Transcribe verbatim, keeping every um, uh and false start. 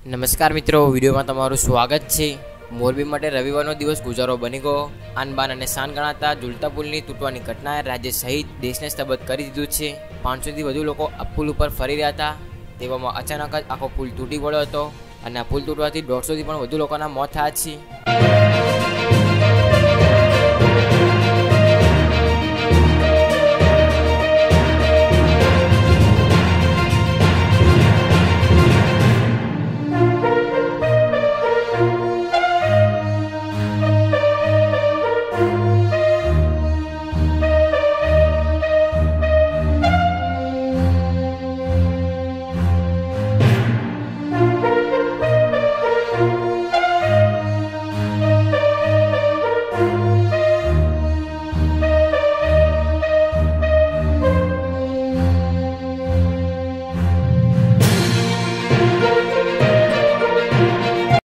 નમસ્કાર મિત્રો, વિડીયોમાં તમારું સ્વાગત છે। મોરબી માટે રવિવારનો દિવસ ગુજારો બની ગયો। આનબાન અને શાન ગણાતા ઝૂલતા પુલની તૂટવાની ઘટનાએ રાજ્ય સહિત દેશને સ્તબ્ધ કરી દીધું છે। પાંચસોથી વધુ લોકો આ પુલ ઉપર ફરી રહ્યા હતા, તેવામાં અચાનક જ આખો પુલ તૂટી પડ્યો હતો અને આ પુલ તૂટવાથી દોઢસોથી પણ વધુ લોકોના મોત થયા છે।